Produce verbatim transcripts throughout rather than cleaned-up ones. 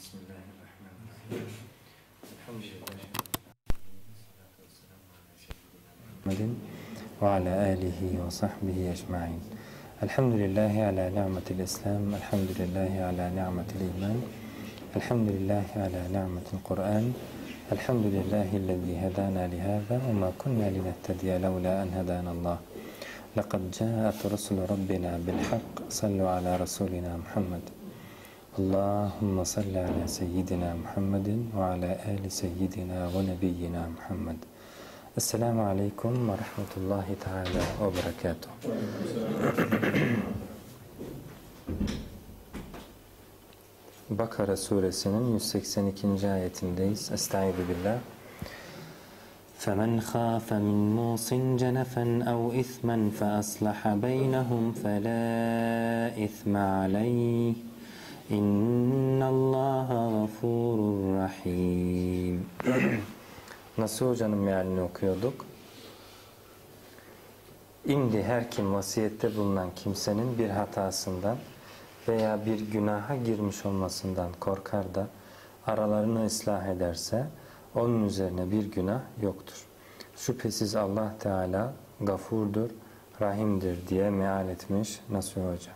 Bismillahirrahmanirrahim. Elhamdülillahi Muhammedin ve ala alihi ve sahbihi ecmaîn. Elhamdülillahi ala ni'metil İslam, elhamdülillahi ala ni'metil iman, elhamdülillahi ala ni'metil Kur'an, elhamdülillahillezî hedâna lihâzâ ve mâ kunnâ linehtediye levlâ en hedânallâh. Lekad câet rusul rabbina bil hak, sallu ala rasulina Muhammed. Allahümme salli ala seyyidina Muhammedin ve ala ali seyyidina ve nebiyyina Muhammed. Esselamu aleyküm ve rahmetullahi teala ve berekatuhu. Bakara suresinin yüz seksen ikinci ayetindeyiz. Estaizu billah. فَمَنْ خَافَ مِنْ مُوصٍ جَنَفًا أَوْ إِثْمًا فَأَصْلَحَ بَيْنَهُمْ فَلَا إِثْمَ عَلَيْهِ إِنَّ اللّٰهَ غَفُورٌ رَحِيمٌ. Nasıl Hoca'nın mealini okuyorduk? İmdi her kim vasiyette bulunan kimsenin bir hatasından veya bir günaha girmiş olmasından korkar da aralarını ıslah ederse onun üzerine bir günah yoktur. Şüphesiz Allah Teala gafurdur, rahimdir diye meal etmiş Nasuh Hoca.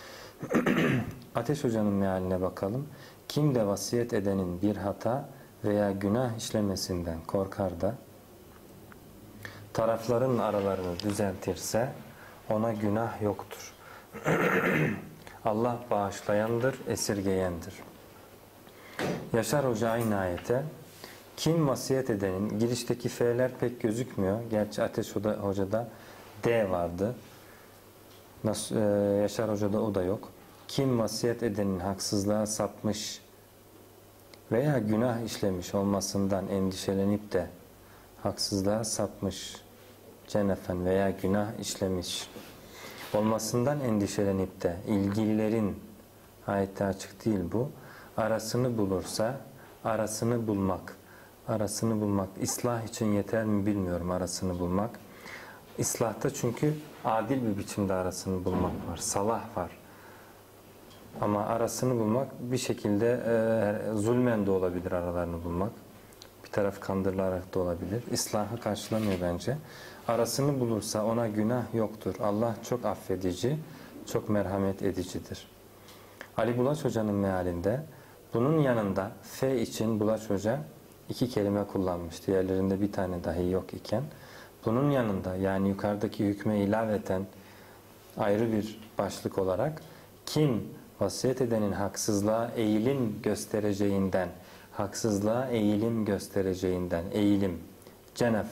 Ateş Hoca'nın mealine bakalım. Kim de vasiyet edenin bir hata veya günah işlemesinden korkar da tarafların aralarını düzeltirse ona günah yoktur. Allah bağışlayandır, esirgeyendir. Yaşar Hoca aynı ayete kim vasiyet edenin, girişteki F'ler pek gözükmüyor. Gerçi Ateş Hoca'da D vardı. Nasıl, e, Yaşar Hoca'da o da yok. Kim vasiyet edenin haksızlığa sapmış veya günah işlemiş olmasından endişelenip de haksızlığa sapmış, cenefen veya günah işlemiş olmasından endişelenip de ilgililerin, ayette açık değil bu, arasını bulursa, arasını bulmak, arasını bulmak, ıslah için yeter mi bilmiyorum arasını bulmak. İslahta çünkü adil bir biçimde arasını bulmak var, salah var. Ama arasını bulmak bir şekilde e, zulmen de olabilir aralarını bulmak. Bir taraf kandırılarak da olabilir. İslahı karşılamıyor bence. Arasını bulursa ona günah yoktur. Allah çok affedici, çok merhamet edicidir. Ali Bulaç Hoca'nın mealinde bunun yanında F için Bulaç Hoca iki kelime kullanmış. Diğerlerinde bir tane dahi yok iken bunun yanında yani yukarıdaki hükme ilaveten ayrı bir başlık olarak kim vasiyet edenin haksızlığa eğilim göstereceğinden, haksızlığa eğilim göstereceğinden, eğilim, cenef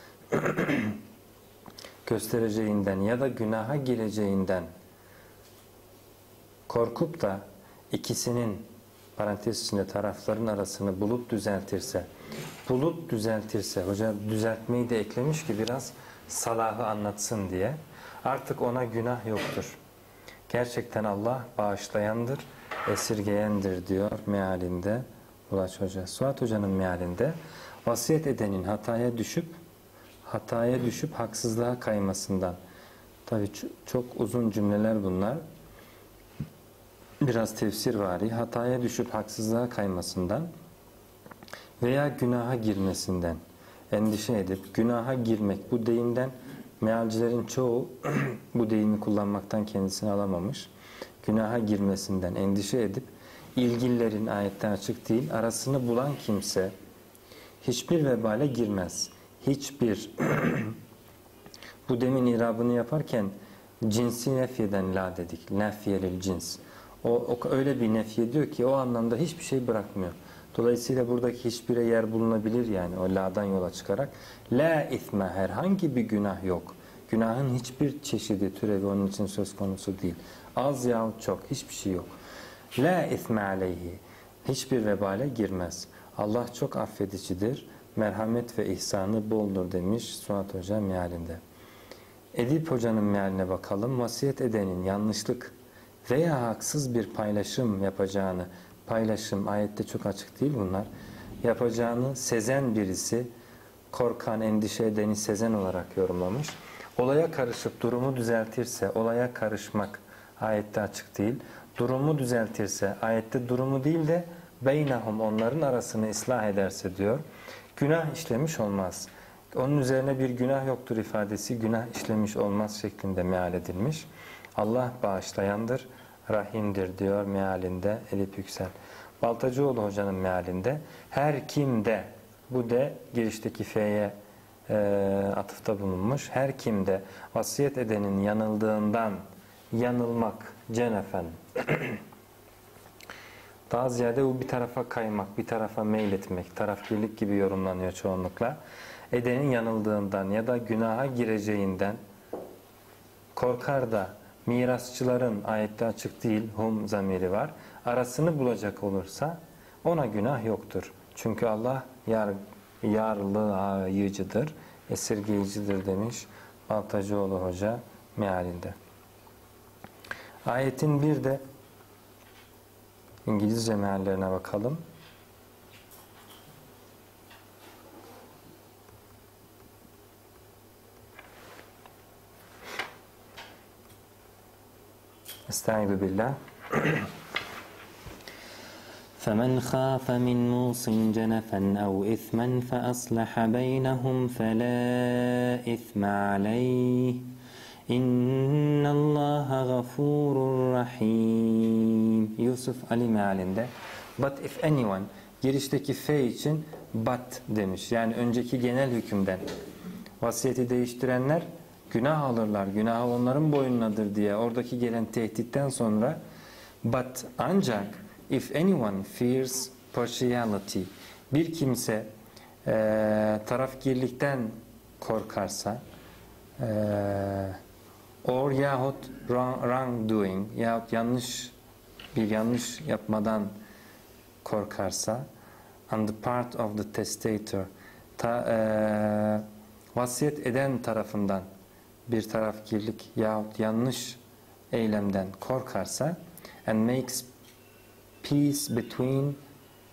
göstereceğinden ya da günaha gireceğinden korkup da ikisinin parantez içinde tarafların arasını bulup düzeltirse, bulup düzeltirse, hoca düzeltmeyi de eklemiş ki biraz salahı anlatsın diye, artık ona günah yoktur. Gerçekten Allah bağışlayandır, esirgeyendir diyor mealinde Bulaç Hoca. Suat Hoca'nın mealinde vasiyet edenin hataya düşüp hataya düşüp haksızlığa kaymasından, tabii çok uzun cümleler bunlar, biraz tefsirvari, hataya düşüp haksızlığa kaymasından veya günaha girmesinden endişe edip günaha girmek, bu deyimden mealcilerin çoğu bu deyimi kullanmaktan kendisini alamamış. Günaha girmesinden endişe edip ilgililerin, ayette açık değil, arasını bulan kimse hiçbir vebale girmez. Hiçbir bu demin irabını yaparken cinsi nefyeden la dedik. Nefyelil cins. O, o öyle bir nefye diyor ki o anlamda hiçbir şey bırakmıyor. Dolayısıyla buradaki hiçbire yer bulunabilir yani o la'dan yola çıkarak. La isme, herhangi bir günah yok. Günahın hiçbir çeşidi, türevi onun için söz konusu değil. Az yahut çok, hiçbir şey yok. La isme aleyhi, hiçbir vebale girmez. Allah çok affedicidir, merhamet ve ihsanı boldur demiş Suat Hoca mealinde. Edip Hoca'nın mealine bakalım. Vasiyet edenin yanlışlık veya haksız bir paylaşım yapacağını, paylaşım ayette çok açık değil bunlar, yapacağını sezen birisi, korkan, endişe edeni sezen olarak yorumlamış. Olaya karışıp durumu düzeltirse, olaya karışmak ayette açık değil, durumu düzeltirse, ayette durumu değil de beynehum onların arasını ıslah ederse diyor, günah işlemiş olmaz. Onun üzerine bir günah yoktur ifadesi günah işlemiş olmaz şeklinde meal edilmiş. Allah bağışlayandır, rahimdir diyor mealinde Edip Yüksel. Baltacıoğlu hocanın mealinde her kimde, bu de girişteki fe'ye e, atıfta bulunmuş. Her kimde vasiyet edenin yanıldığından yanılmak cenefen daha ziyade bu bir tarafa kaymak, bir tarafa meyletmek, tarafkirlik gibi yorumlanıyor çoğunlukla. Edenin yanıldığından ya da günaha gireceğinden korkar da mirasçıların, ayette açık değil, hum zamiri var, arasını bulacak olursa ona günah yoktur. Çünkü Allah yar, yarlayıcıdır, esirgeyicidir demiş Baltacıoğlu Hoca mealinde. Ayetin bir de İngilizce meallerine bakalım. Estaizu billah. فَمَنْ خَافَ مِنْ مُوصٍ جَنَفًا أَوْ إِثْمًا فَأَصْلَحَ بَيْنَهُمْ فَلَا إِثْمَ عَلَيْهِ İnna Allaha gafurur rahim. Yusuf Ali mealinde but if anyone girişteki fe için but demiş. Yani önceki genel hükümden vasiyeti değiştirenler günah alırlar. Günah onların boynunadır diye oradaki gelen tehditten sonra but ancak if anyone fears partiality bir kimse e, tarafgirlikten korkarsa e, or yahut wrong, wrong doing yahut yanlış bir yanlış yapmadan korkarsa on the part of the testator ta, e, vasiyet eden tarafından bir tarafkirlik yahut yanlış eylemden korkarsa and makes peace between uh,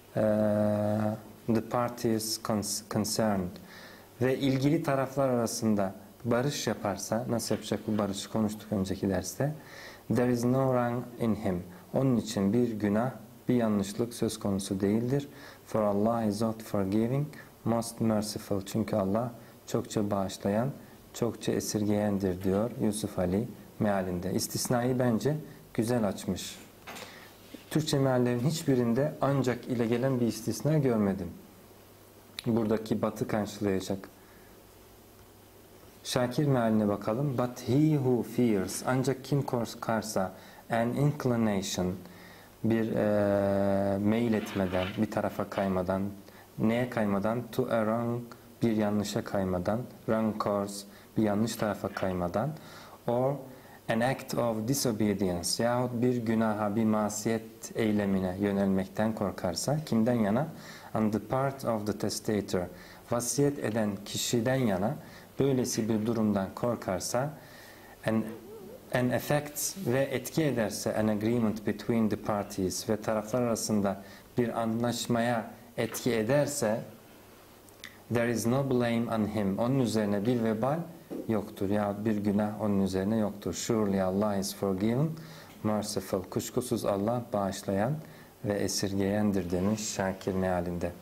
the parties concerned ve ilgili taraflar arasında barış yaparsa, nasıl yapacak bu barışı konuştuk önceki derste. There is no wrong in him. Onun için bir günah, bir yanlışlık söz konusu değildir. For Allah is not forgiving, most merciful. Çünkü Allah çokça bağışlayan, çokça esirgeyendir diyor Yusuf Ali mealinde. İstisnayı bence güzel açmış. Türkçe meallerin hiçbirinde ancak ile gelen bir istisna görmedim. Buradaki batı karşılayacak. Şakir mealine bakalım. But he who fears, ancak kim korkarsa, an inclination, bir e, meyil etmeden, bir tarafa kaymadan, neye kaymadan? To a wrong, bir yanlışa kaymadan, wrong course, bir yanlış tarafa kaymadan, or an act of disobedience, yahut bir günaha, bir masiyet eylemine yönelmekten korkarsa, kimden yana? On the part of the testator, vasiyet eden kişiden yana, böylesi bir durumdan korkarsa, an, an effect ve etki ederse an agreement between the parties ve taraflar arasında bir anlaşmaya etki ederse, there is no blame on him, onun üzerine bir vebal yoktur ya bir günah onun üzerine yoktur. Surely Allah is forgiving, merciful. Kuşkusuz Allah bağışlayan ve esirgeyendir demiş Şakir mealinde.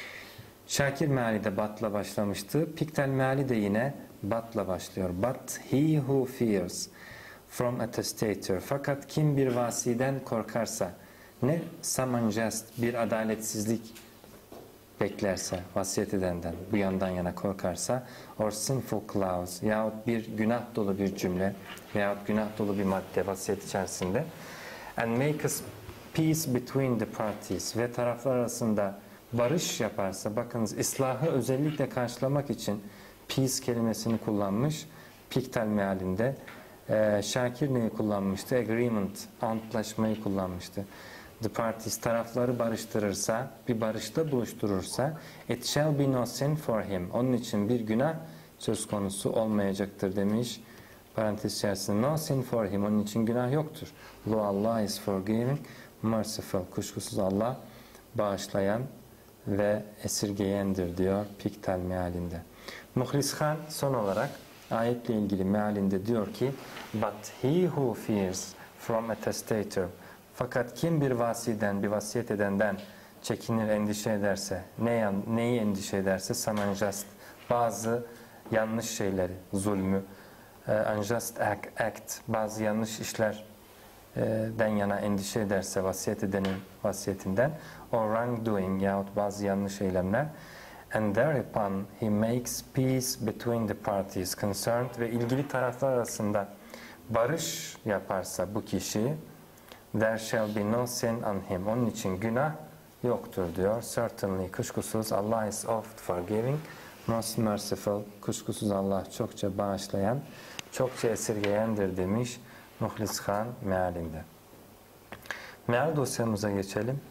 Şakir meali de batla başlamıştı. Piktel meali de yine batla başlıyor. But he who fears from a testator. Fakat kim bir vasiden korkarsa, ne someone just bir adaletsizlik beklerse, vasiyet edenden bu yandan yana korkarsa, or sinful clause yahut bir günah dolu bir cümle veyahut günah dolu bir madde vasiyet içerisinde, and make us peace between the parties ve taraflar arasında barış yaparsa, bakınız ıslahı özellikle karşılamak için peace kelimesini kullanmış Piktel mealinde. Ee, Şakir neyi kullanmıştı? Agreement, antlaşmayı kullanmıştı. The parties, tarafları barıştırırsa, bir barışta buluşturursa, it shall be no sin for him. Onun için bir günah söz konusu olmayacaktır demiş. Parantez içerisinde no sin for him. Onun için günah yoktur. Lo Allah is forgiving, merciful. Kuşkusuz Allah bağışlayan ve esirgeyendir diyor Piktel mealinde. Muhlis Han son olarak ayetle ilgili mealinde diyor ki, but he who fears from a testator, fakat kim bir vasiden, bir vasiyet edenden çekinir, endişe ederse, ne yan, neyi endişe ederse, some unjust, bazı yanlış şeyleri, zulmü, e, unjust act, act, bazı yanlış işler e, den yana endişe ederse vasiyet edenin vasiyetinden, or wrongdoing yahut bazı yanlış eylemler, and thereupon he makes peace between the parties concerned ve ilgili taraflar arasında barış yaparsa bu kişi, there shall be no sin on him. Onun için günah yoktur diyor. Certainly, kuşkusuz, Allah is oft forgiving, most merciful. Kuşkusuz Allah çokça bağışlayan, çokça esirgeyendir demiş Muhlis Han mealinde. Meal dosyamıza geçelim.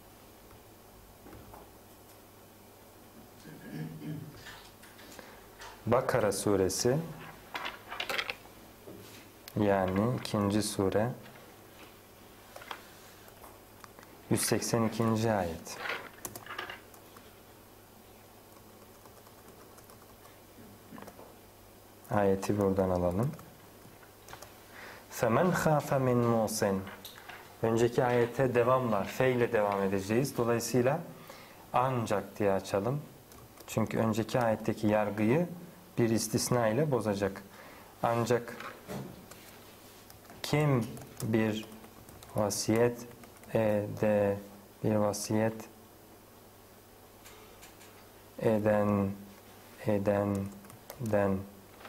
Bakara suresi, yani ikinci sure, yüz seksen ikinci ayet. Ayeti buradan alalım. فَمَنْ خَافَ مِنْ مُوسٍ. Önceki ayete devamlar. Fe ile devam edeceğiz. Dolayısıyla ancak diye açalım. Çünkü önceki ayetteki yargıyı bir istisna ile bozacak. Ancak kim bir vasiyet ede, bir vasiyet eden edenden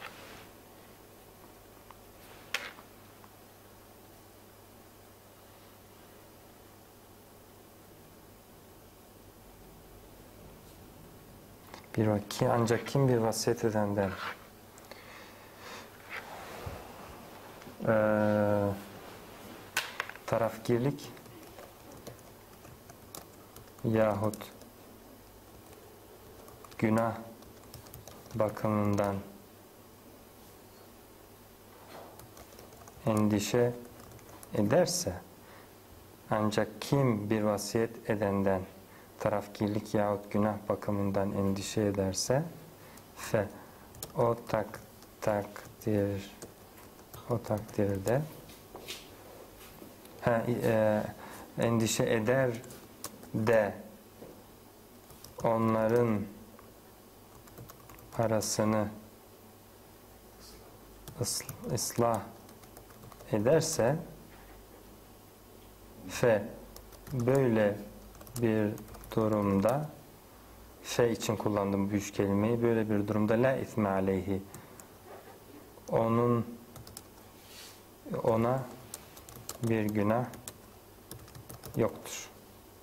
bir vaki ancak kim bir vasiyet edenden ee, tarafgirlik yahut günah bakımından endişe ederse, ancak kim bir vasiyet edenden tarafgirlik yahut günah bakımından endişe ederse, fe o tak takdir o takdirde ha, e, endişe eder de onların arasını ıslah ederse, fe böyle bir durumda, fe için kullandığım bu üç kelimeyi, böyle bir durumda la isme aleyhi, onun ona bir günah yoktur.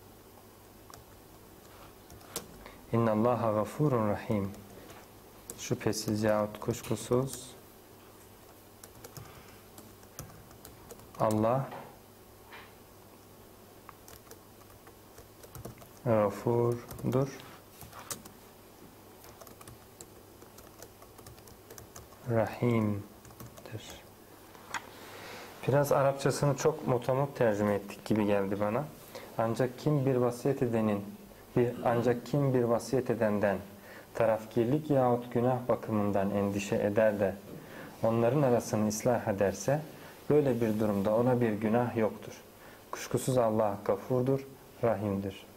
İnnallaha gafurun rahim. Şüphesiz yahut kuşkusuz Allah gafurdur, rahimdir. Biraz Arapçasını çok motamot tercüme ettik gibi geldi bana. Ancak kim bir vasiyet edenin bir ancak kim bir vasiyet edenden tarafgirlik yahut günah bakımından endişe eder de onların arasını ıslah ederse, böyle bir durumda ona bir günah yoktur. Kuşkusuz Allah gafurdur, rahimdir.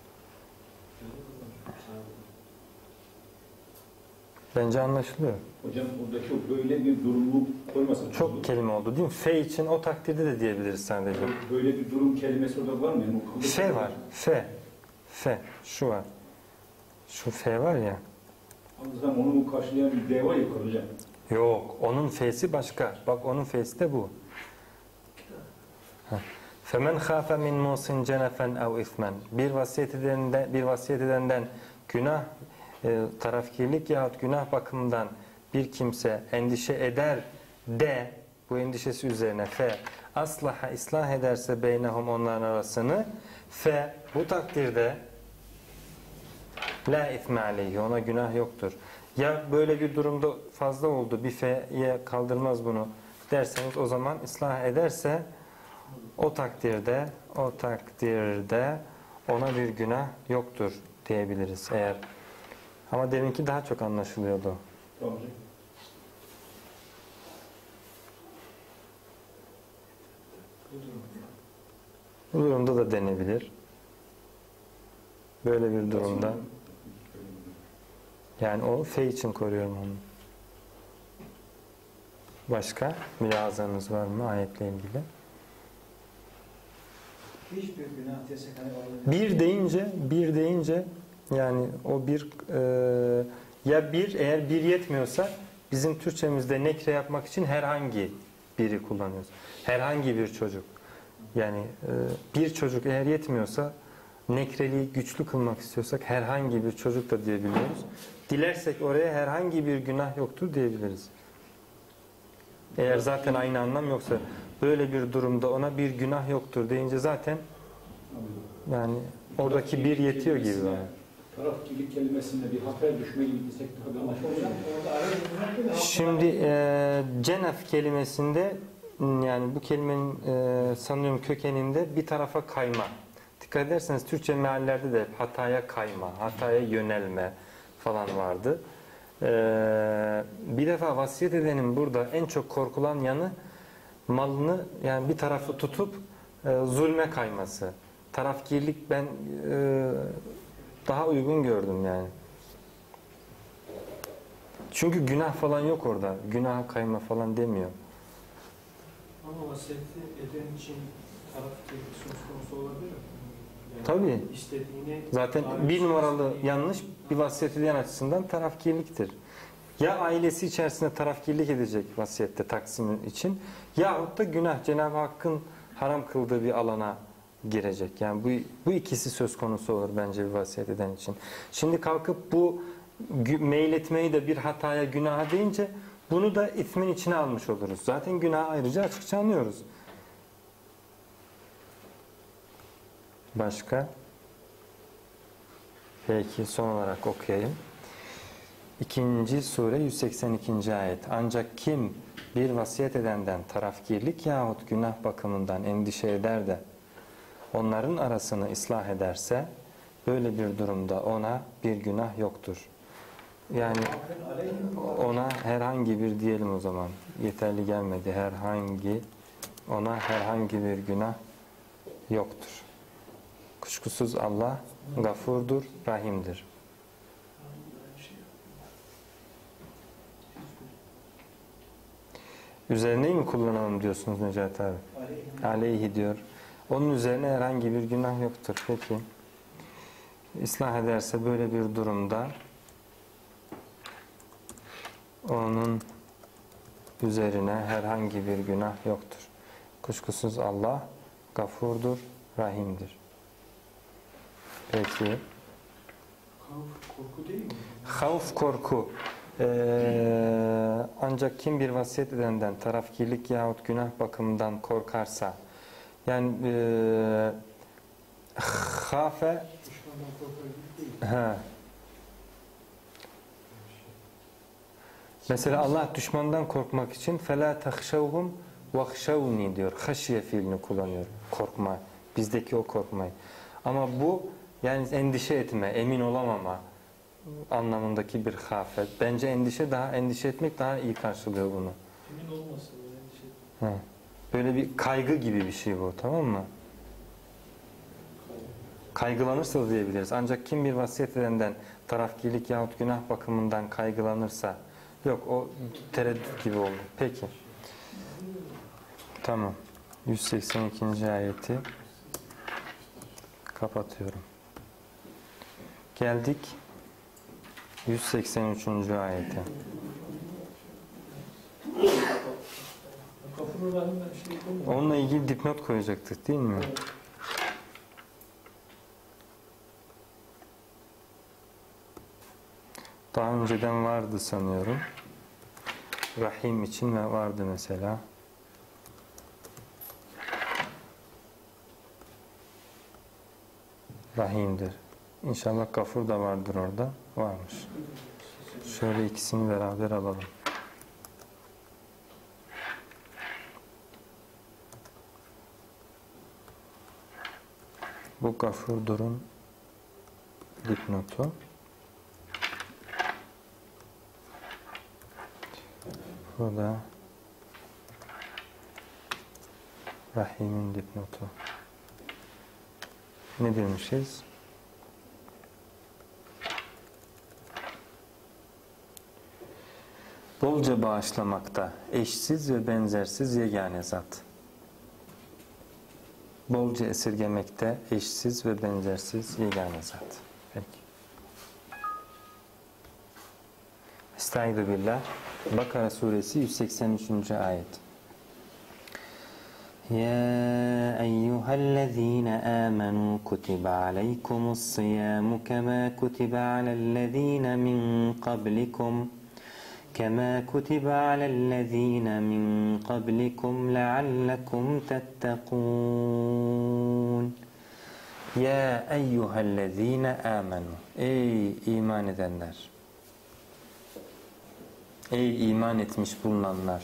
Bence anlaşılıyor. Hocam buradaki o böyle bir durumu koymasak. Çok olur. kelime oldu değil mi? Fe için o takdirde de diyebiliriz sadece. Böyle bir durum kelimesi orada var mı? Yani o Fe var. Fe. Fe. Şu var. Şu fe var ya. O zaman onu karşılayan bir D var ya hocam. Yok. Onun fe'si başka. Bak onun fe'si de bu. فَمَنْ خَافَ مِنْ مُوسٍ جَنَفًا اَوْ اِثْمًا. Bir vasiyet edenden, bir vasiyet edenden günah, e, tarafkirlik yahut günah bakımından bir kimse endişe eder de, bu endişesi üzerine fe aslaha ıslah ederse beynehum, onların arasını, fe bu takdirde la ithme aleyhi, ona günah yoktur. Ya böyle bir durumda fazla oldu, bir fe'ye kaldırmaz bunu derseniz, o zaman ıslah ederse o takdirde o takdirde ona bir günah yoktur diyebiliriz eğer. Ama deminki daha çok anlaşılıyordu. Tamam hocam. Bu durumda da denebilir. Böyle bir durumda. Yani o fe için koruyorum onu. Başka mülazanız var mı ayetle ilgili? Hiçbir günah desek hani Bir deyince, bir deyince yani o bir e, ya bir eğer bir yetmiyorsa bizim Türkçemizde nekre yapmak için herhangi biri kullanıyoruz. Herhangi bir çocuk. Yani e, bir çocuk eğer yetmiyorsa nekreliği güçlü kılmak istiyorsak herhangi bir çocuk da diyebiliyoruz. Dilersek oraya herhangi bir günah yoktur diyebiliriz. Eğer zaten aynı anlam yoksa böyle bir durumda ona bir günah yoktur deyince zaten yani oradaki bir yetiyor gibi. Yani. Tarafkirlik kelimesinde bir hataya düşmeyi bilsek tabii anlaşılacak. orada araya Şimdi e, cenef kelimesinde yani bu kelimenin e, sanıyorum kökeninde bir tarafa kayma. Dikkat ederseniz Türkçe meallerde de hep hataya kayma, hataya yönelme falan vardı. E, bir defa vasiyet edenin burada en çok korkulan yanı malını yani bir tarafı tutup e, zulme kayması. Tarafkirlik ben e, daha uygun gördüm yani. Çünkü günah falan yok orada. Günaha kayma falan demiyor. Ama vasiyeti eden için taraf kirlik söz konusu olabilir mi? Yani Tabii. istediğini Zaten bir numaralı yanlış bir vasiyet eden açısından tarafkirliktir. Ya ailesi içerisinde tarafkirlik edecek vasiyette taksimin için yahut da günah Cenab-ı Hakk'ın haram kıldığı bir alana girecek. Yani bu, bu ikisi söz konusu olur bence bir vasiyet eden için. Şimdi kalkıp bu meyletmeyi de bir hataya, günaha deyince bunu da ismin içine almış oluruz. Zaten günahı ayrıca açıkça anlıyoruz. Başka? Peki son olarak okuyayım. İkinci sure yüz seksen ikinci ayet. Ancak kim bir vasiyet edenden tarafkirlik yahut günah bakımından endişe eder de onların arasını ıslah ederse böyle bir durumda ona bir günah yoktur. Yani ona herhangi bir diyelim o zaman. Yeterli gelmedi. Herhangi ona herhangi bir günah yoktur. Kuşkusuz Allah gafurdur, rahimdir. Üzerine mi kullanalım diyorsunuz Necati abi? Aleyhi diyor. Onun üzerine herhangi bir günah yoktur. Peki. İslah ederse böyle bir durumda onun üzerine herhangi bir günah yoktur. Kuşkusuz Allah gafurdur, rahimdir. Peki. korku değil mi? Havf korku. Ee, ancak kim bir vasiyet edenden tarafkirlik yahut günah bakımından korkarsa yani e, hafe Düşmandan korkar gibi değil. he. Mesela Allah düşmandan korkmak için فَلَا تَخْشَوْهُمْ وَخْشَوْنِي diyor. Haşiye fiilini kullanıyor. Korkma. Bizdeki o korkmayı. Ama bu yani endişe etme, emin olamama anlamındaki bir hafet. Bence endişe daha endişe etmek daha iyi karşılıyor bunu. Emin olmasın yani şey. He. Böyle bir kaygı gibi bir şey bu, tamam mı? Kaygılanırsa da diyebiliriz. Ancak kim bir vasiyet edenden tarafkirlik yahut günah bakımından kaygılanırsa yok o tereddüt gibi oldu. Peki. Tamam. yüz seksen ikinci ayeti kapatıyorum. Geldik yüz seksen üçüncü ayete. Gafur Rahim'den şey koymuyor. Onunla ilgili dipnot koyacaktık değil mi? Daha önceden vardı sanıyorum. Rahim için ve vardı mesela. Rahim'dir. İnşallah Gafur da vardır orada. Varmış. Şöyle ikisini beraber alalım. Bu Gafurdur'un dipnotu. Bu da Rahim'in dipnotu. Ne demişiz? Bolca bağışlamakta eşsiz ve benzersiz yegane zat. Bolca esirgemekte eşsiz ve benzersiz yegane zat. Peki. Estaizu billah. Bakara suresi yüz seksen üçüncü ayet. يا أيها الذين آمنوا كتب عليكم الصيام كما كتب على الذين من قبلكم كما كتب على الذين من قبلكم لعلكم تتقون Ya eyyühellezine amenu. Ey iman edenler. Ey iman etmiş bulunanlar.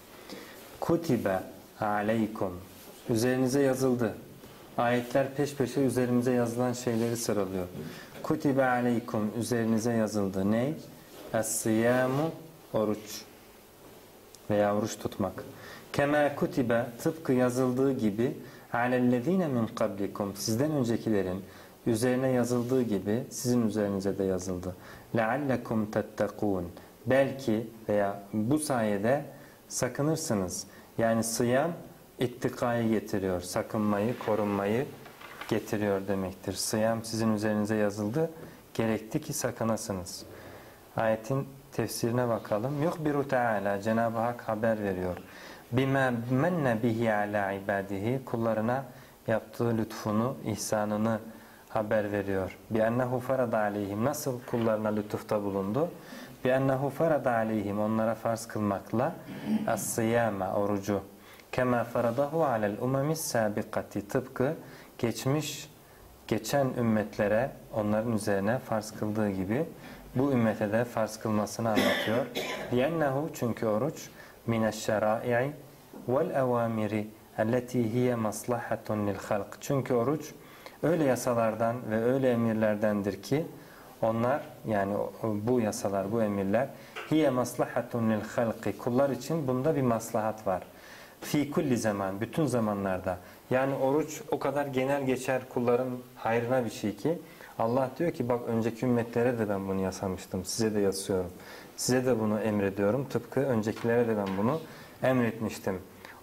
Kutibe aleykum. Üzerinize yazıldı. Ayetler peş peşe üzerimize yazılan şeyleri sıralıyor. Kutibe aleykum. Üzerinize yazıldı. Ne? Es-siyamu. Oruç. Veya oruç tutmak. Kema kutibe. Tıpkı yazıldığı gibi alellezine min kablikum. Sizden öncekilerin üzerine yazıldığı gibi sizin üzerinize de yazıldı. Leallekum tettekûn. Belki veya bu sayede sakınırsınız. Yani sıyam ittikayı getiriyor. Sakınmayı, korunmayı getiriyor demektir. Sıyam sizin üzerinize yazıldı. Gerekti ki sakınasınız. Ayetin tefsirine bakalım. Yuhbiru Teala. Cenab-ı Hak haber veriyor. Bima menne bihi ala ibadihi. Kullarına yaptığı lütfunu, ihsanını haber veriyor. Bi ennehu farada aleyhim. Nasıl kullarına lütufta bulundu? Bi ennehu farada aleyhim. Onlara farz kılmakla as-sıyama, orucu. Kema faradahu alel umemis sabikati. Tıpkı geçmiş, geçen ümmetlere, onların üzerine farz kıldığı gibi bu ümmete de farz kılmasını anlatıyor. Bi ennehu, çünkü oruç mineşşerâ'i vel evâmiri elleti hiye maslahatun lil halk. Çünkü oruç öyle yasalardan ve öyle emirlerdendir ki onlar, yani bu yasalar, bu emirler hiye maslahatun lil halki. Kullar için bunda bir maslahat var. Fi kulli zaman, bütün zamanlarda. Yani oruç o kadar genel geçer, kulların hayrına bir şey ki Allah diyor ki bak önceki ümmetlere de ben bunu yasamıştım. Size de yazıyorum. Size de bunu emrediyorum. Tıpkı öncekilere de ben bunu emretmiştim.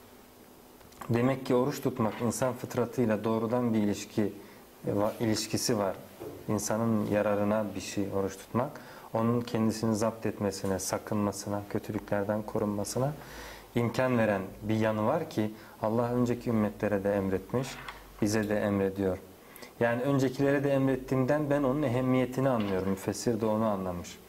Demek ki oruç tutmak insan fıtratıyla doğrudan bir ilişki ilişkisi var. İnsanın yararına bir şey oruç tutmak. Onun kendisini zapt etmesine, sakınmasına, kötülüklerden korunmasına imkan veren bir yanı var ki Allah önceki ümmetlere de emretmiş, bize de emrediyor. Yani öncekilere de emrettiğinden ben onun ehemmiyetini anlıyorum. Müfessir de onu anlamış.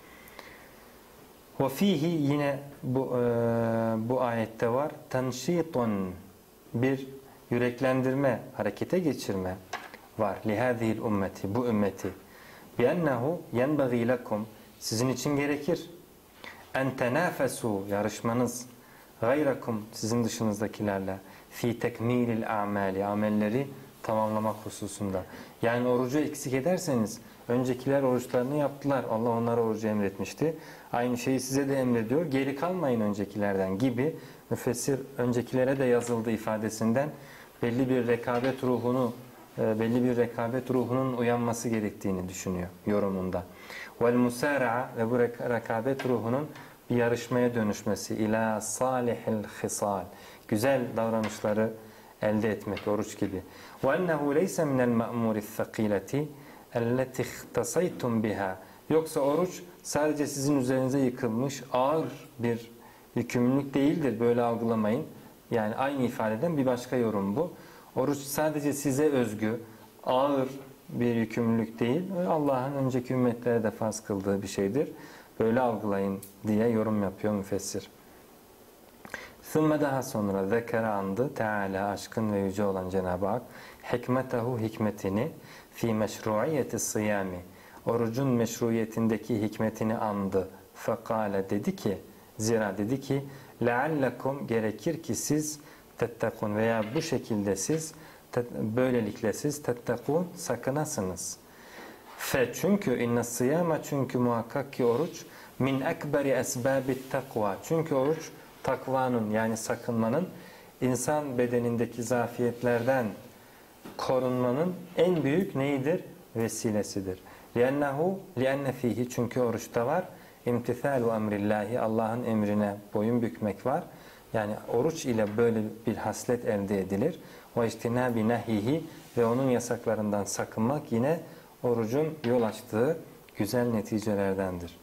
Ve fihi, yine bu e, bu ayette var. Tenşitun, bir yüreklendirme, harekete geçirme var. Lihâzihil ümmeti, bu ümmeti. Bi ennehu yenbagî lekum, sizin için gerekir. En tenâfesû, yarışmanız. Gayrakum, sizin dışınızdakilerle. Fi tekmîlil a'mâli, amelleri tamamlamak hususunda. Yani orucu eksik ederseniz, öncekiler oruçlarını yaptılar. Allah onlara orucu emretmişti. Aynı şeyi size de emrediyor. Geri kalmayın öncekilerden gibi. Müfessir öncekilere de yazıldı ifadesinden belli bir rekabet ruhunu, belli bir rekabet ruhunun uyanması gerektiğini düşünüyor yorumunda. Vel musara'a, ve bu rekabet ruhunun bir yarışmaya dönüşmesi. İlâ salihil hisal, güzel davranışları elde etmek, oruç gibi. وَاَنَّهُ لَيْسَ مِنَ الْمَأْمُورِ الثَّقِيلَةِ اَلَّتِ اخْتَصَيْتُمْ بِهَا. Yoksa oruç sadece sizin üzerinize yıkılmış ağır bir yükümlülük değildir. Böyle algılamayın. Yani aynı ifadeden bir başka yorum bu. Oruç sadece size özgü, ağır bir yükümlülük değil. Allah'ın önceki ümmetlere de farz kıldığı bir şeydir. Böyle algılayın diye yorum yapıyor müfessir. Sümme, daha sonra zekere andı Teala, aşkın ve yüce olan Cenab-ı Hak, hikmetehu, hikmetini, fi meşruiyeti sıyami, orucun meşruiyetindeki hikmetini andı. Fekale, dedi ki, zira dedi ki, leallekum, gerekir ki siz tettekun, veya bu şekilde siz, böylelikle siz tettekun, sakınasınız. Fe, çünkü inne sıyama, çünkü muhakkak ki oruç min ekberi esbabit takva, çünkü oruç takvanın, yani sakınmanın, insan bedenindeki zafiyetlerden korunmanın en büyük neyidir? Vesilesidir. لِأَنَّهُ لِأَنَّ ف۪يهِ, çünkü oruçta var imtithalu emrillahi, Allah'ın emrine boyun bükmek var. Yani oruç ile böyle bir haslet elde edilir. Ve ictinabi nehihi, ve onun yasaklarından sakınmak yine orucun yol açtığı güzel neticelerdendir.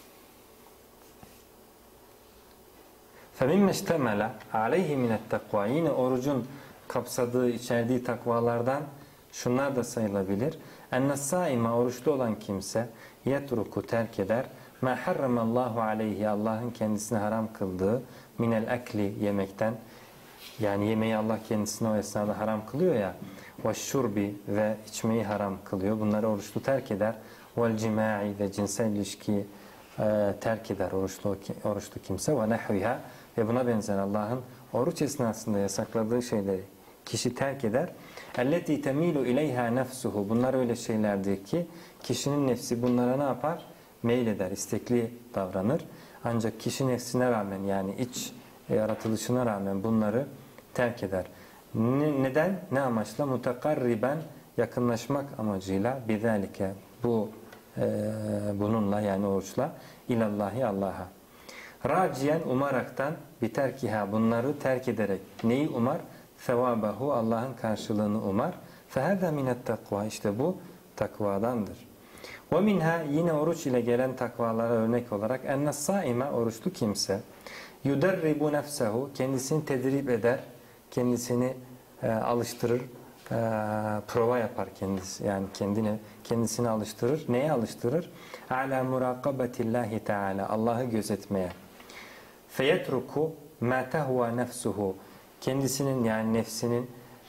فَمِمَّ اشْتَمَلَ عَلَيْهِ مِنَ التَّقْوَى, yine orucun kapsadığı, içerdiği takvalardan şunlar da sayılabilir. اَنَّ oruçlu olan kimse yetruku, terk eder, مَا حَرَّمَ اللّٰهُ عَلَيْهِ, Allah'ın kendisine haram kıldığı, minel akli, yemekten, yani yemeği Allah kendisine o esnada haram kılıyor ya, ve şurbi, ve içmeyi haram kılıyor. Bunları oruçlu terk eder. Vel cimai, ve cinsel ilişkiyi e, terk eder oruçlu, oruçlu kimse. Ve nehviha, ve buna benzer Allah'ın oruç esnasında yasakladığı şeyleri kişi terk eder. Elleti temilu ileyha nefsuhu, bunlar öyle şeylerdir ki kişinin nefsi bunlara ne yapar? Meyleder, istekli davranır. Ancak kişi nefsine rağmen, yani iç yaratılışına rağmen bunları terk eder. Ne, neden? Ne amaçla? Mutakarriben, yakınlaşmak amacıyla, bizalike, bu e, bununla, yani oruçla, ilallahi, Allah'a. Raciyen, umaraktan, biterkiha, bunları terk ederek neyi umar? Sevabahu, Allah'ın karşılığını umar. Fehâdâ minet takva, işte bu takvadandır. Ve minha, yine oruç ile gelen takvalara örnek olarak, ennes saime, oruçlu kimse, yuderribu nefsehu, kendisini tedrib eder, kendisini e, alıştırır, e, prova yapar kendisi, yani kendine kendisini alıştırır. Neye alıştırır? Ala murakabetillahi teala, Allah'ı gözetmeye. Feyetruku ma tahwa nefsuhu, kendisinin, yani nefsinin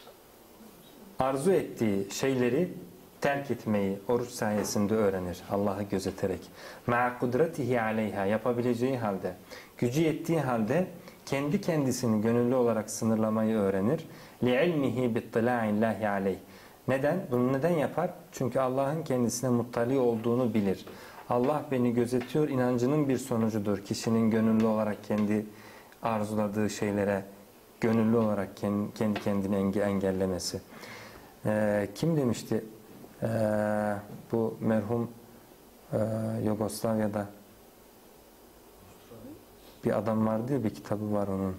arzu ettiği şeyleri terk etmeyi oruç sayesinde öğrenir, Allah'ı gözeterek. Ma'a kudretihi aleyha, yapabileceği halde, gücü yettiği halde kendi kendisini gönüllü olarak sınırlamayı öğrenir. Li'ilmihi bittilâ'illahi aleyh. Neden? Bunu neden yapar? Çünkü Allah'ın kendisine muttali olduğunu bilir. Allah beni gözetiyor inancının bir sonucudur. Kişinin gönüllü olarak kendi arzuladığı şeylere gönüllü olarak kendi kendini engellemesi. Ee, kim demişti? Ee, bu merhum e, Yugoslavya'da bir adam vardı ya, bir kitabı var onun.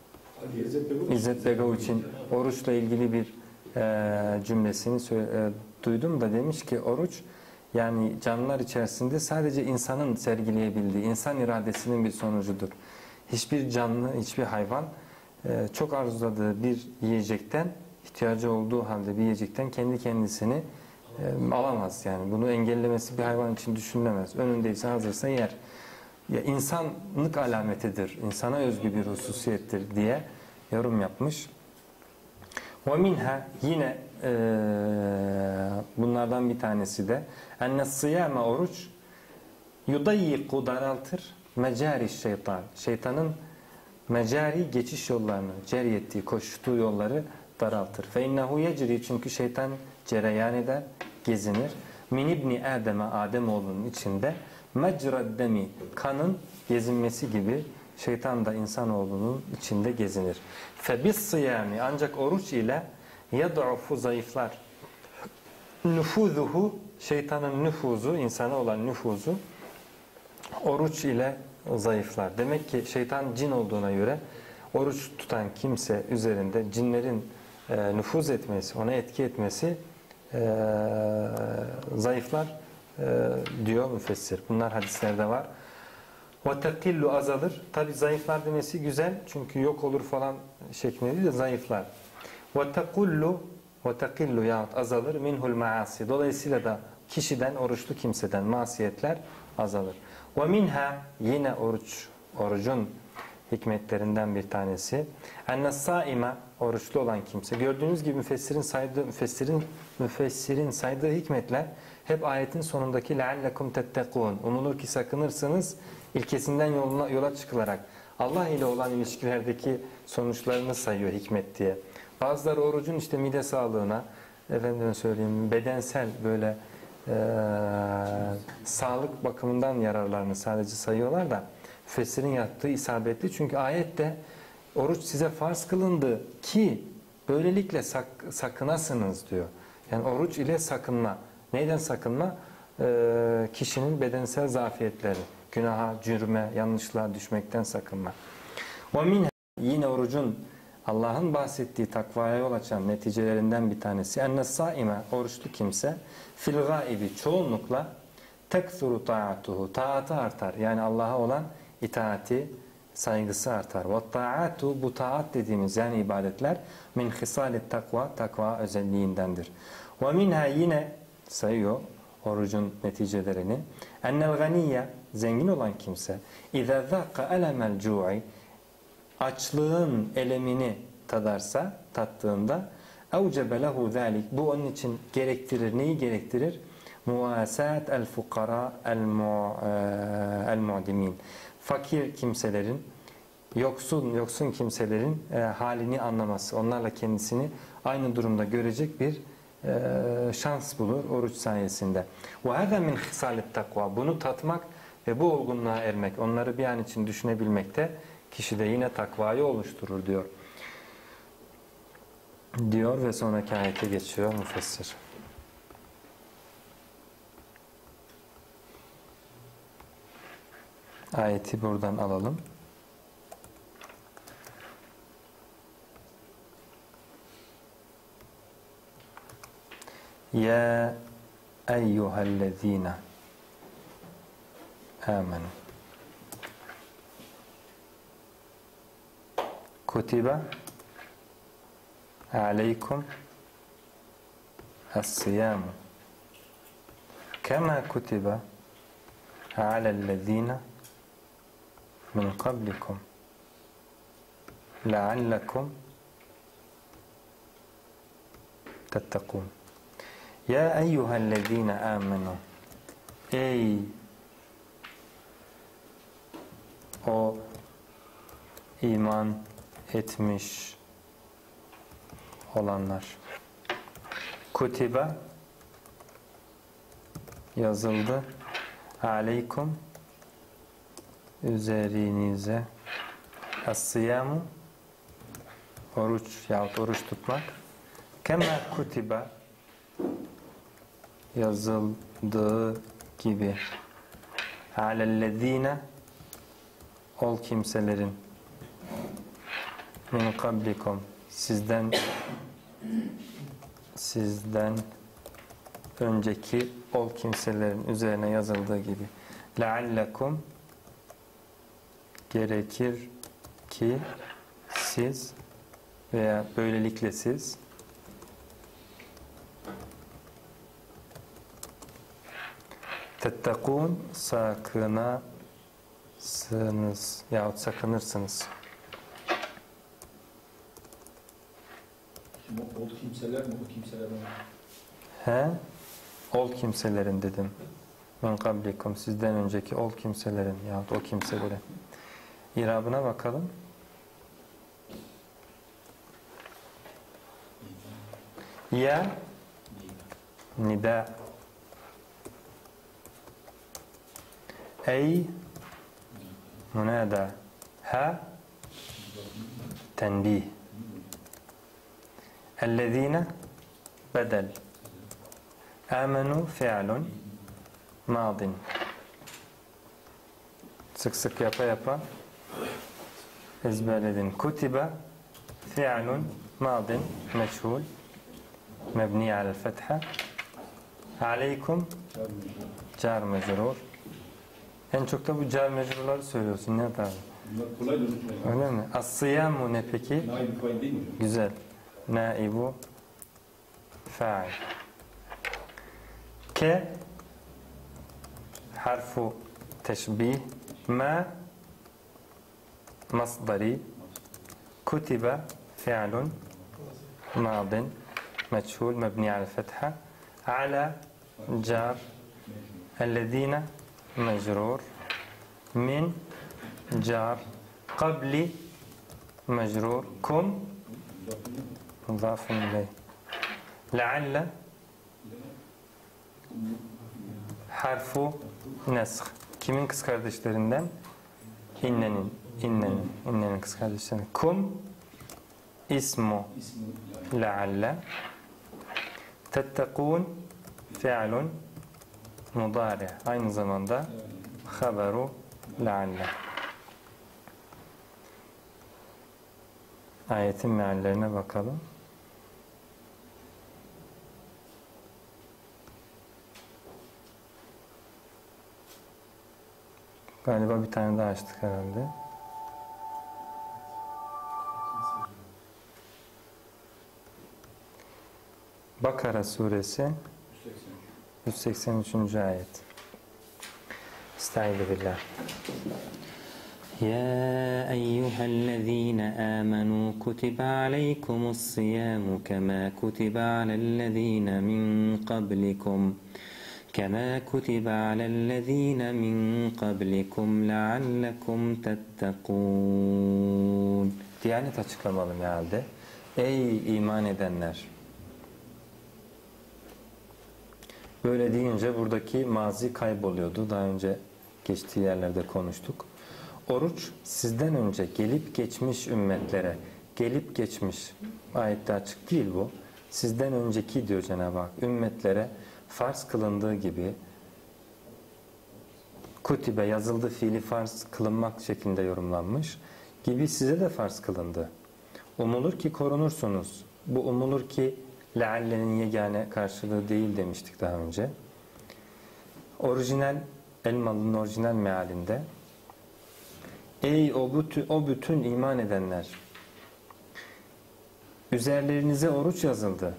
İzzet Begoviç'in oruçla ilgili bir e, cümlesini e, duydum da demiş ki oruç, yani canlılar içerisinde sadece insanın sergileyebildiği, insan iradesinin bir sonucudur. Hiçbir canlı, hiçbir hayvan e, çok arzuladığı bir yiyecekten, ihtiyacı olduğu halde bir yiyecekten kendi kendisini e, alamaz. Yani bunu engellemesi bir hayvan için düşünülemez. Önündeyse, hazırsa yer. Ya insanlık alametidir, insana özgü bir hususiyettir diye yorum yapmış. Ve minha, yine e, bunlardan bir tanesi de enne sıyame, oruç yudayyiku, daraltır, mecari şeytan, şeytanın mecari, geçiş yollarını, ceri ettiği, koştuğu yolları daraltır. Fe innehu yecri, çünkü şeytan cereyan eder, gezinir. Min ibni Adem'e, Ademoğlunun içinde mecraddemi, kanın gezinmesi gibi şeytan da insanoğlunun içinde gezinir. Febis sıyami, ancak oruç ile yad'ufu, zayıflar. Nüfuzuhu, şeytanın nüfuzu, insana olan nüfuzu oruç ile zayıflar. Demek ki şeytan cin olduğuna göre oruç tutan kimse üzerinde cinlerin e, nüfuz etmesi, ona etki etmesi e, zayıflar e, diyor müfessir. Bunlar hadislerde var. وَتَقِلُّ, azalır. Tabi zayıflar demesi güzel, çünkü yok olur falan şeklinde değil de zayıflar. وَتَقُلُّ وَتَقِلُّ yahut azalır. مِنْهُ الْمَعَاسِ, dolayısıyla da kişiden, oruçlu kimseden masiyetler azalır. وَمِنْهَا, yine oruç, orucun hikmetlerinden bir tanesi. اَنَّ oruçlu olan kimse. Gördüğünüz gibi müfessirin saydığı, müfessirin, müfessirin saydığı hikmetler hep ayetin sonundaki لَعَلَّكُمْ تَتَّقُونَ, umulur ki sakınırsınız ilkesinden yoluna, yola çıkılarak Allah ile olan ilişkilerdeki sonuçlarını sayıyor hikmet diye. Bazıları orucun işte mide sağlığına, efendim söyleyeyim, bedensel böyle e, sağlık bakımından yararlarını sadece sayıyorlar da müfessirin yaptığı isabetli. Çünkü ayette oruç size farz kılındı ki böylelikle sak, sakınasınız diyor. Yani oruç ile sakınma. Neyden sakınma? Ee, kişinin bedensel zafiyetleri. günaha, cürme, yanlışlığa düşmekten sakınma. Ve minha, yine orucun Allah'ın bahsettiği takvaya yol açan neticelerinden bir tanesi. Enne saime, oruçlu kimse fil gaibi, çoğunlukla tekthuru taatuhu, taatı artar. Yani Allah'a olan itaati, saygısı artar. Ve taatu, bu taat dediğimiz yani ibadetler min hisalit takva, takva özelliğindendir. Ve minha, yine sayıyor orucun neticelerini. Ennel ganiyye, zengin olan kimse İzâ zâka elemel cu'i, açlığın elemini tadarsa, tattığında evcebe lehu zâlik, bu onun için gerektirir. Neyi gerektirir? Muvasat el fukara el mu'dimin, fakir kimselerin, yoksun yoksun kimselerin e, halini anlaması, onlarla kendisini aynı durumda görecek bir e, şans bulur oruç sayesinde. Ve hâzâ min hisalit takva, bunu tatmak ve bu olgunluğa ermek, onları bir an için düşünebilmekte kişide yine takvayı oluşturur diyor. Diyor ve sonraki ayete geçiyor müfessir. Ayeti buradan alalım. Ya eyyühellezine amenu kutibe aleykum es-siyamu kema kutibe alellezine min qablikum leallekum tettekûn. Ya eyyühellezine amenu, ey o iman etmiş olanlar. Kutibe, yazıldı, aleykum, üzerinize, as-siyamu, oruç yahut oruç tutmak, kema kutibe, yazıldığı gibi, alellezine, ol kimselerin, min kablikum, sizden sizden önceki ol kimselerin üzerine yazıldığı gibi, leallekum, gerekir ki siz veya böylelikle siz tettekûn, sakınasınız yahut sakınırsınız. Şimdi o kimseler mi? O kimseler mi? He? Ol kimselerin dedim. Min kablikum, sizden önceki ol kimselerin yahut o kimselerin. İrabına bakalım. Ya nida, ey munada, ha tenbih, ellezine bedel, amenu fi'lun madin. Sık sık yapa yapa ezberledin. Kutibe fi'lun madin meçhul mebni alel fetha, aleykum car mecrur. En çok da bu car mecrurları söylüyorsun. Ne yapalım? Bunlar kolay da unutmayın. Öyle mi? As-siyamu ne peki? Naib fail değil mi hocam? Güzel. Naibu fa'il. Ke harfu teşbih, ma masdari, kutibe fi'lun madin meçhul mebni al fetha, ala car, ellezine mecrur, min car, qabli mecrur, kum mudafun ileyh, lealle harfu nesk. Kimin kız kardeşlerinden? İnnenin. İnnenin. İnnenin kız kardeşlerinden. Kum ismu lealle, tettekûn fi'lun mudari. Aynı zamanda haberu Lealle. Ayetin meallerine bakalım. Galiba bir tane daha açtık herhalde. Bakara suresi yüz seksen üçüncü ayet. Estaizu billah. يا أيها الذين آمنوا كتب عليكم الصيام كما كتب على الذين من قبلكم كما كتب على الذين من قبلكم لعلكم تتقون. Diyanet açıklamalı mealde. Ey iman edenler! Böyle deyince buradaki mazi kayboluyordu. Daha önce geçtiği yerlerde konuştuk. Oruç sizden önce gelip geçmiş ümmetlere, gelip geçmiş, ayette açık değil bu. Sizden önceki diyor Cenab-ı Hak, ümmetlere farz kılındığı gibi, kutibe yazıldı fiili farz kılınmak şeklinde yorumlanmış gibi size de farz kılındı. Umulur ki korunursunuz. Bu umulur ki leallenin yegane karşılığı değil demiştik daha önce. Orijinal, Elmalı'nın orijinal mealinde ey o bütün, o bütün iman edenler, üzerlerinize oruç yazıldı.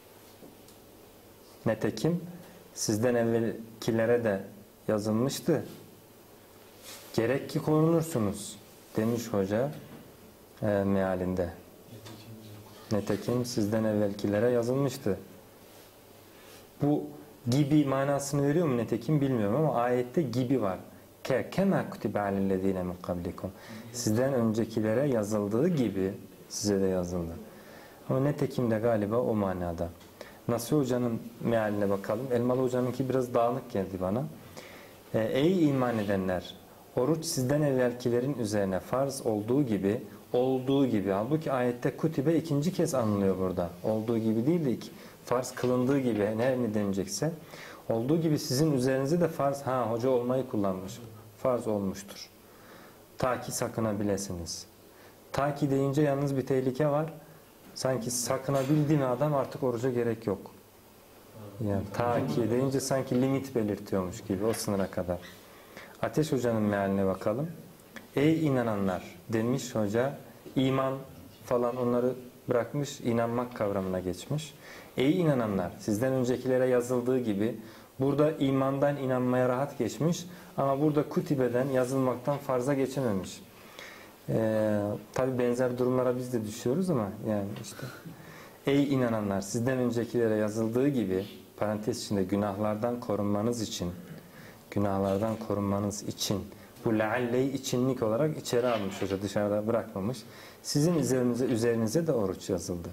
Netekim sizden evvelkilere de yazılmıştı. Gerek ki korunursunuz demiş hoca e, mealinde. Netekim sizden evvelkilere yazılmıştı. Bu gibi manasını veriyor mu netekim bilmiyorum ama ayette gibi var. Kema kutibe alellezine min kablikum. Sizden öncekilere yazıldığı gibi size de yazıldı. Ama netekim de galiba o manada. Nasuh Hoca'nın mealine bakalım. Elmalı Hoca'nınki biraz dağınık geldi bana. E, ey iman edenler! Oruç sizden evvelkilerin üzerine farz olduğu gibi, olduğu gibi. Halbuki ayette kutibe ikinci kez anılıyor burada. Olduğu gibi değil de farz kılındığı gibi, ne mi denecekse. Olduğu gibi sizin üzerinize de farz, ha hoca olmayı kullanmış. Farz olmuştur. Ta ki sakınabilesiniz. Ta ki deyince yalnız bir tehlike var. Sanki sakınabildi mi adam artık oruca gerek yok. Yani ta ki deyince sanki limit belirtiyormuş gibi o sınıra kadar. Ateş Hoca'nın mealine bakalım. Ey inananlar demiş hoca, iman falan onları bırakmış, inanmak kavramına geçmiş. Ey inananlar, sizden öncekilere yazıldığı gibi burada imandan inanmaya rahat geçmiş ama burada kutibeden yazılmaktan farza geçememiş. Ee, tabi benzer durumlara biz de düşüyoruz ama yani işte ey inananlar, sizden öncekilere yazıldığı gibi parantez içinde günahlardan korunmanız için günahlardan korunmanız için bu lealleyi içinlik olarak içeri almış hoca, dışarıda bırakmamış. Sizin üzerinize, üzerinize de oruç yazıldı.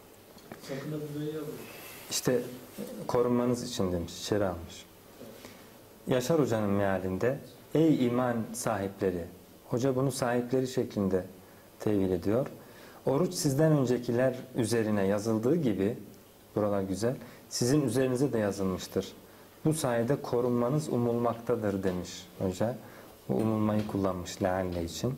İşte korunmanız için demiş, içeri almış. Yaşar Hoca'nın mealinde ey iman sahipleri, hoca bunu sahipleri şeklinde tevil ediyor. Oruç sizden öncekiler üzerine yazıldığı gibi, buralar güzel, sizin üzerinize de yazılmıştır. Bu sayede korunmanız umulmaktadır demiş hoca. Bu umulmayı kullanmış lealle için.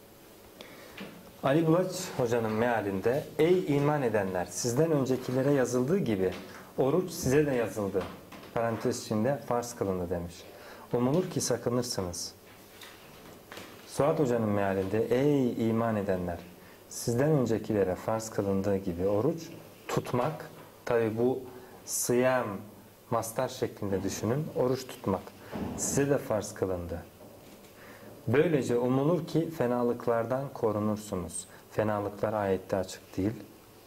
Ali Bulaç Hoca'nın mealinde ey iman edenler, sizden öncekilere yazıldığı gibi oruç size de yazıldı. Parantez içinde farz kılındı demiş. Umulur ki sakınırsınız. Suat Hoca'nın mealinde ey iman edenler, sizden öncekilere farz kılındığı gibi oruç tutmak, tabi bu sıyam mastar şeklinde düşünün, oruç tutmak size de farz kılındı. Böylece umulur ki fenalıklardan korunursunuz. Fenalıklar ayette açık değil.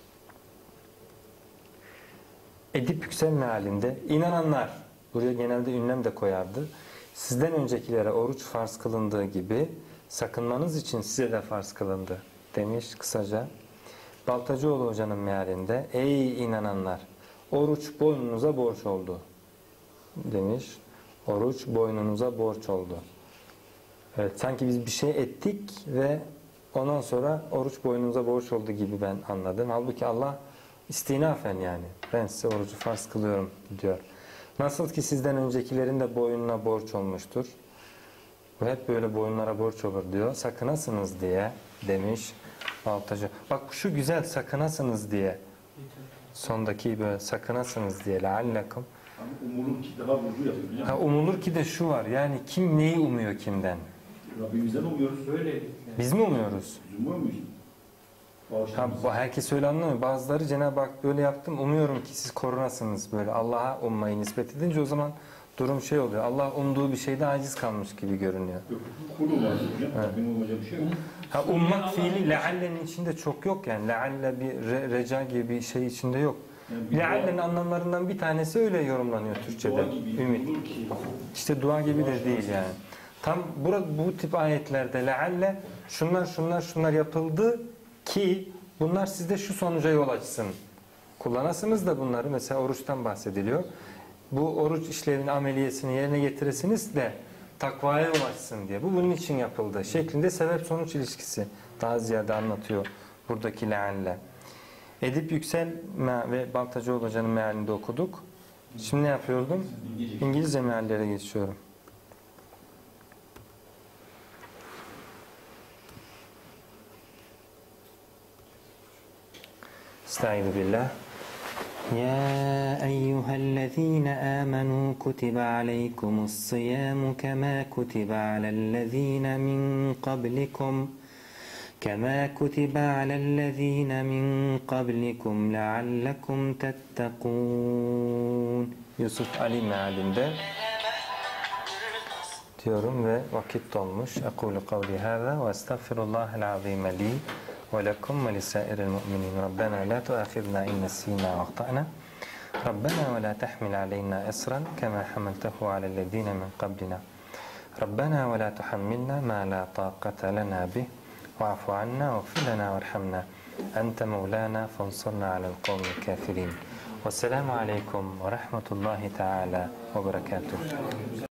Edip Yüksel mealinde inananlar, buraya genelde ünlem de koyardı. Sizden öncekilere oruç farz kılındığı gibi sakınmanız için size de farz kılındı demiş kısaca. Baltacıoğlu Hoca'nın mealinde ey inananlar, oruç boynunuza borç oldu demiş. Oruç boynunuza borç oldu. Evet, sanki biz bir şey ettik ve ondan sonra oruç boynunuza borç oldu gibi ben anladım. Halbuki Allah istinafen yani ben size orucu farz kılıyorum diyor. Nasıl ki sizden öncekilerin de boynuna borç olmuştur. Bu hep böyle boyunlara borç olur diyor. Sakınasınız diye demiş Baltacı. Bak şu güzel, sakınasınız diye. Sondaki böyle sakınasınız diye. Leallekum. Ama umulur ki daha vurgu yapıyor. biliyor Ha, musun? umulur ki de şu var. Yani kim neyi umuyor kimden? Rabbimizden umuyoruz. Böyleydik yani. Biz mi umuyoruz? Biz umuyor muyuz? Ha, Bağışlamamız. bu herkes öyle anlamıyor. Bazıları Cenab-ı Hak böyle yaptım. Umuyorum ki siz korunasınız böyle. Allah'a ummayı nispet edince o zaman durum şey oluyor. Allah umduğu bir şeyde aciz kalmış gibi görünüyor. Yok, kulu var hocam. Rabbim umacak bir şey yok. Ha, ummak fiili leallenin içinde çok yok yani. Lealle bir re, reca gibi bir şey içinde yok. Yani bir Leallenin dua- anlamlarından bir tanesi öyle yorumlanıyor dua Türkçe'de. gibi Ümit. umulur ki. İşte dua gibi de değil yani. Tam burada bu tip ayetlerde lealle şunlar şunlar şunlar yapıldı ki bunlar sizde şu sonuca yol açsın. Kullanasınız da bunları, mesela oruçtan bahsediliyor. Bu oruç işlevini, ameliyesini yerine getiresiniz de takvaya yol açsın diye. Bu bunun için yapıldı şeklinde sebep sonuç ilişkisi daha ziyade anlatıyor buradaki lealle. Edip Yükselme ve Baltacıoğlu Hoca'nın mealini de okuduk. Şimdi ne yapıyordum? İngilizce meallere geçiyorum. Estaizu billah. يا أيها الذين آمنوا كتب عليكم الصيام كما كتب على الذين من قبلكم كما كتب على الذين من قبلكم لعلكم تتقون. Yusuf Ali mealinde diyorum ve vakit dolmuş. Ekulu kavli hâzâ ve estağfirullahel azîme li ve lekum ve lisâiril mu'minin. Rabbena la tuâkhidna in nesînâ ve ahta'na. Rabbena ve la tahmil aleynâ esran kemâ hamaltehu alellezîne min qablina. Rabbena ve la tuhammilna ma la tâqate lena bih. Va'fu anna veğfir lena verhamna. Ente mevlana fansurna alel kavmil kâfirîn. Vesselamu aleyküm ve rahmetullahi teâlâ ve berekâtuhu.